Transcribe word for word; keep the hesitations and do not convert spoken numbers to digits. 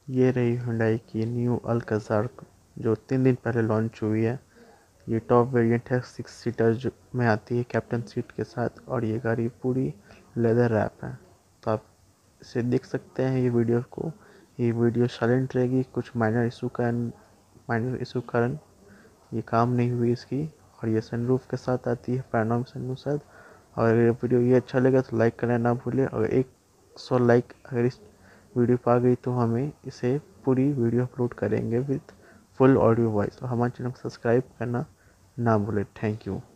ये रही हुंडई की न्यू अल्कज़ार जो तीन दिन पहले लॉन्च हुई है। ये टॉप वेरिएंट है, सिक्स सीटर जो में आती है कैप्टन सीट के साथ, और ये गाड़ी पूरी लेदर रैप है। तो आप इसे देख सकते हैं ये वीडियो को। ये वीडियो साइलेंट रहेगी, कुछ माइनर इशू कारण माइनर इशू कारण ये काम नहीं हुई इसकी। और ये सनरूफ के साथ आती है, पैनोरामिक सनरूफ के साथ। और अगर ये वीडियो ये अच्छा लगा तो लाइक करना ना भूलें। और एक सौ लाइक अगर इस वीडियो पर आ गई तो हमें इसे पूरी वीडियो अपलोड करेंगे विथ फुल ऑडियो वॉइस। और हमारे चैनल को सब्सक्राइब करना ना भूलें। Thank you.